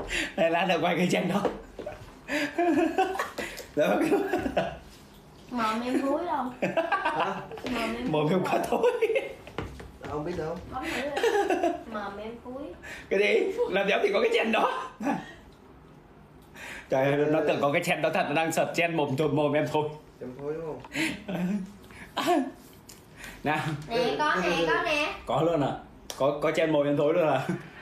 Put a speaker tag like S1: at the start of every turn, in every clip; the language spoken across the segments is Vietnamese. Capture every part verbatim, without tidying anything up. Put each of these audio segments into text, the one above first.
S1: Đây lát nữa quay cái chân đó. Đó.
S2: Mồm em thúi đâu.
S3: Hả?
S2: Mồm em
S1: Mồm em quá thối.
S3: Không biết đâu.
S2: Bấm thử đi. Mồm em thúi.
S1: Cái gì? Làm giống thì có cái chen đó. Trời ơi, nó tưởng có cái chen đó thật, nó đang sợt chen mồm trồn mồm em thôi.
S3: Chấm thôi đúng
S1: À. Nào.
S2: Nè có nè có nè.
S1: Có luôn à? Có có chen mồm em thối luôn à?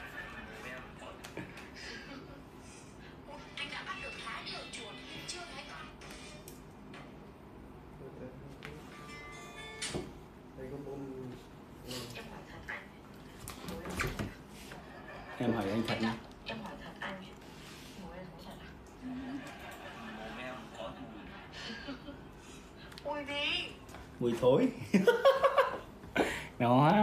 S3: Đây có bông.
S1: Em hỏi anh thật nha.
S4: Em hỏi thật anh. Mùi em thối thật à? Mồm em có mùi. Mùi gì?
S1: Mùi thối. Nó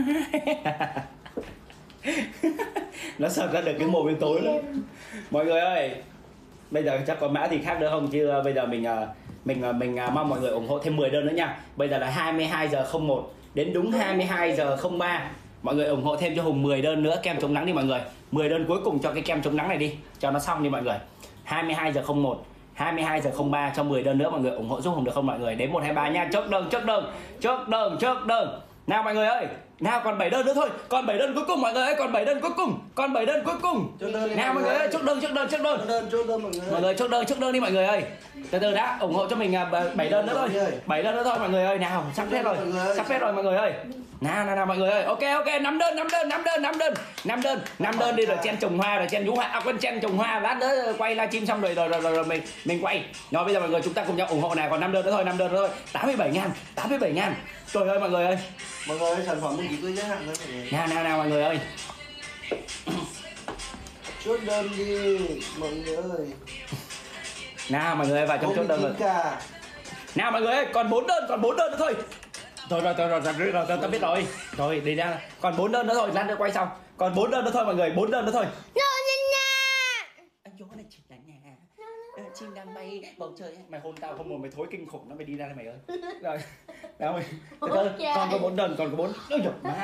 S1: nó sợt ra được cái mồm em tối luôn. Mọi người ơi, bây giờ chắc có mã gì khác nữa không chứ bây giờ mình mình mình mong mọi người ủng hộ thêm mười đơn nữa nha. Bây giờ là hai mươi hai giờ không một đến đúng hai mươi hai giờ không ba. Mọi người ủng hộ thêm cho Hùng mười đơn nữa kem chống nắng đi mọi người. mười đơn cuối cùng cho cái kem chống nắng này đi, cho nó xong đi mọi người. hai mươi hai giờ không một, hai mươi hai giờ không ba cho mười đơn nữa mọi người ủng hộ giúp Hùng được không mọi người? Đến một hai ba nha. Chốt đơn, chốt đơn, chốt đơn, chốt đơn. Nào mọi người ơi, nào còn bảy đơn nữa thôi, còn bảy đơn cuối cùng mọi người ơi, còn bảy đơn cuối cùng, còn bảy đơn cuối cùng.
S3: Chốt đơn đi
S1: nào mọi người ơi, chốt đơn, chốt đơn, chốt đơn.
S3: Chốt đơn, chốt đơn mọi người.
S1: Mọi người chốt đơn, chốt đơn đi mọi người ơi. Từ từ đã, ủng hộ cho mình bảy đơn nữa thôi. bảy đơn nữa thôi mọi người ơi. Nào, sắp hết rồi. Sắp hết rồi mọi người ơi. Nào nào nào mọi người ơi. Ok ok, năm đơn, năm đơn, năm đơn, năm đơn. năm đơn, năm đơn đi rồi chen trồng hoa rồi chen nhũ hoa, à quên chen trồng hoa, lát nữa quay livestream xong rồi rồi rồi, rồi, rồi mình mình quay. Rồi bây giờ mọi người chúng ta cùng nhau ủng hộ này, còn năm đơn nữa thôi, năm đơn nữa thôi. tám mươi bảy ngàn, tám mươi bảy ngàn. Trời ơi mọi người ơi.
S3: Mọi người ơi, sản phẩm mình chỉ có giới hạn thôi mọi người.
S1: Nào nào nào mọi người ơi.
S3: Chốt đơn đi mọi người ơi.
S1: Nào mọi người ơi, vào trong chốt đơn rồi.
S3: Cả.
S1: Nào mọi người ơi, còn bốn đơn, còn bốn đơn nữa thôi. Rồi rồi rồi rồi rồi, rồi, rồi ta biết rồi. Rồi đi ra. Còn bốn đơn nữa thôi, lát nữa quay xong. Còn bốn đơn nữa thôi mọi người, bốn đơn nữa thôi. Anh Gió này chim là nhà. Chim đang bay bầu trời. Mày hôn tao không một mày thối kinh khủng nó mày đi ra đây mày ơi. Rồi. Nào mày. Còn có bốn đơn, còn có bốn. Ôi giời má.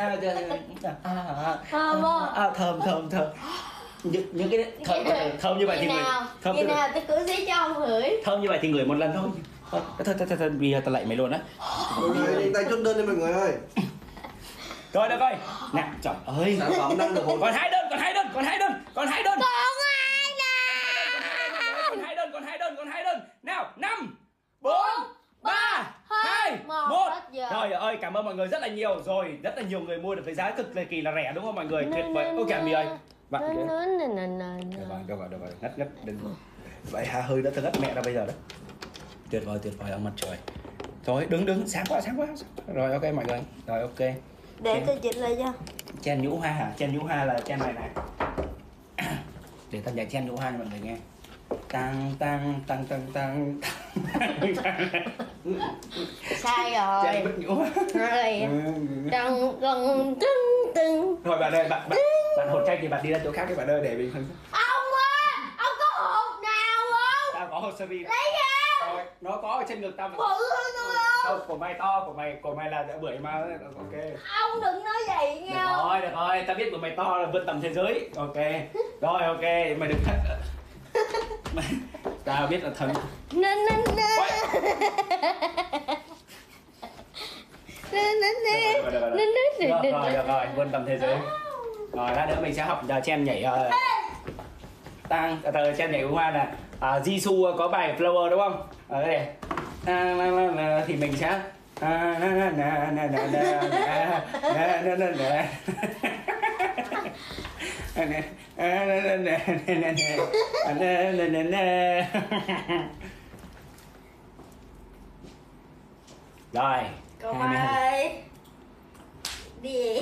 S1: À, thơm thơm thơm. Những, những cái thơm, thơm như vậy thì người thơm
S2: như nào tôi cứ giấy cho ông gửi.
S1: Thơm như vậy thì người một lần thôi. Thôi thôi thôi, thôi bây giờ tao lại mày luôn á.
S3: Mọi người đi tay chốt đơn đi mọi người ơi.
S1: Rồi được rồi. Nè trời ơi.
S3: Sản phẩm đang được hỗ trợ.
S1: Còn hai đơn, còn hai đơn, còn hai đơn, còn hai đơn.
S2: Còn ai nè.
S1: Còn hai đơn, còn hai đơn, còn hai đơn. Nào, năm, bốn, ba, hai, một. Trời ơi, cảm ơn mọi người rất là nhiều. Rồi, rất là nhiều người mua được với giá cực kỳ là rẻ đúng không mọi người? Tuyệt vời. Ok mì ơi. Bạn kìa. Được rồi, được rồi, được rồi. Ngất ngất đừng. Vậy hà hơi đã thơ ngất mẹ ra bây giờ đó. Tuyệt vời, tuyệt vời ông mặt trời. Rồi, đứng đứng, sáng quá, sáng quá. Rồi ok mọi người. Rồi ok.
S2: Để tôi chỉnh lại cho.
S1: Chen nhũ hoa hả? Chen nhũ hoa là chen này này. Để ta dạy chen nhũ hoa cho mọi người nghe. Tăng tăng tăng tăng tăng.
S2: Sai rồi.
S1: Chen bất nhũ hoa.
S2: Rồi. Tăng tăng tưng tưng.
S1: Thôi bạn ơi, bạn bạn bạn hột chay thì bạn đi ra chỗ khác đi bạn ơi để mình.
S2: Ông ơi, ông có hột nào không?
S1: Tao có hột sơ vi.
S2: Lấy ra.
S1: Rồi, nó có ở trên ngực tao.
S2: Bự hơn tôi không?
S1: Không, của mày to, của mày của mày là bưởi mà ok.
S2: Ông đừng nói vậy nha.
S1: Được rồi, được rồi, tao biết của mày to là vươn tầm thế giới. Ok. Rồi ok, mày đừng thất. Tao biết là thần.
S2: Nên nên nên. Nên nên nên. Nên nên
S1: được rồi, được rồi, vươn tầm thế giới. Rồi, lát nữa mình sẽ học giờ chen nhảy uh, tăng, từ chen nhảy hoa nè. À, Jisoo có bài Flower đúng không? Ở đây à, na, na, na, thì mình sẽ à, na, na, na, na, na, na, na, na, na, na. Rồi
S2: Cậu ơi. Đi.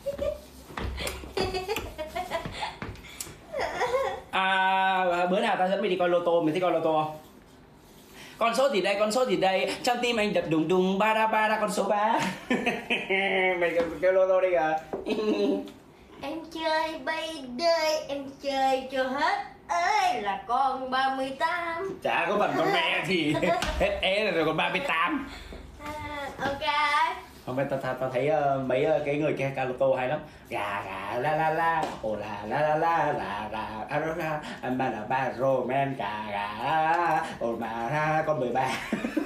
S1: À, bữa nào tao dẫn mày đi coi lô tô, mày thích coi lô tô không? Con số gì đây, con số gì đây? Trong tim anh đập đùng đùng, ba ra ba ra con số ba. Mày kêu lô tô đi à.
S2: Em chơi bay đời, em chơi cho hết ơi là con ba mươi tám.
S1: Chả có phần con mẹ thì hết é rồi còn ba mươi tám.
S2: À, ok.
S1: Không phải tao tao tao thấy uh, mấy uh, cái người kia ca lô tô hay lắm. Gà gà la la la, ồ la la la la la la, arora, anh ba là ba roman gà gà, ồ mà ra con mười ba.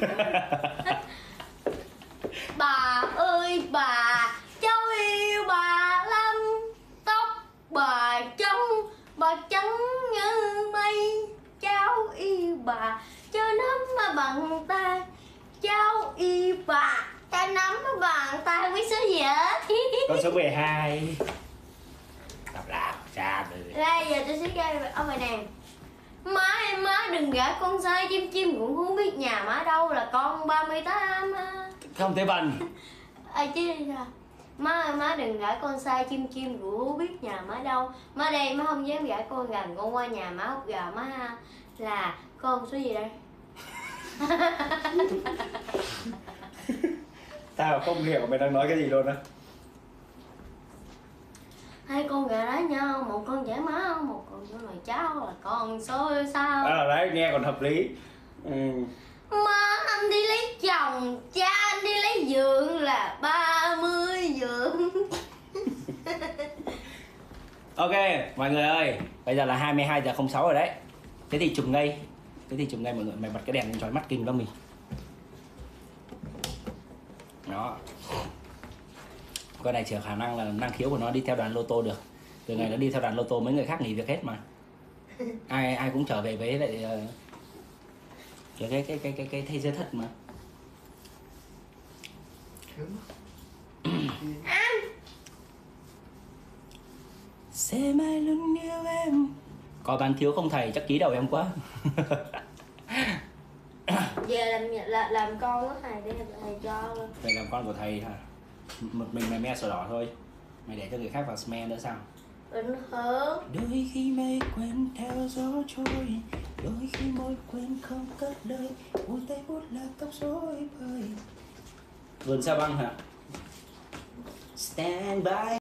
S2: Bà ơi bà, cháu yêu bà lắm. Tóc bà trông, bà trắng như mây. Cháu yêu bà, cho nắm mà bằng tay. Cháu yêu bà, cho nắm mà bằng tay. Không biết số gì hết.
S1: Con số mười hai. Đọc là ra rồi.
S2: Đây giờ tôi sẽ gây ông bài nè. Má em má đừng gả con sai, chim chim cũng không biết nhà má đâu, là con ba mươi tám.
S1: Không thể bằng.
S2: À chứ sao? Má ơi má đừng gả con sai, chim chim cũng không biết nhà má đâu. Má đây má không dám gả con gần, con qua nhà má hút gà má ha. Là con số gì đây?
S1: Tao không hiểu mày đang nói cái gì luôn á.
S2: Hai con gà đá nhau, một con chảy máu, một con cho nồi cháo, là con số sao?
S1: À đấy, nghe còn hợp lý. Ừ.
S2: Má anh đi lấy chồng, cha anh đi lấy giường, là ba mươi giường.
S1: Ok, mọi người ơi, bây giờ là hai mươi hai giờ không sáu rồi đấy. Thế thì chùm ngay. Thế thì chùm ngay mọi người, mày bật cái đèn lên chói mắt kinh lắm mình. Đó. Con này chỉ khả năng là năng khiếu của nó đi theo đoàn lô tô được. Từ ngày nó đi theo đoàn lô tô mấy người khác nghỉ việc hết mà. Ai ai cũng trở về với lại uh, cái cái cái cái cái cái thế giới thật mà. Xem ai lưng yêu em. Có bán thiếu không thầy, chắc ký đầu em quá.
S2: Về làm làm, làm con đó thầy, để thầy cho luôn.
S1: Mày làm con của thầy hả? Một mình mày me sổ đỏ thôi. Mày để cho người khác vào me nữa sao?
S2: Bình thường.
S1: Đôi khi mây quên theo gió trôi, đôi khi môi quên không cất lời, vui tay bút là tóc rối bời. Vườn sao băng hả? Stand by.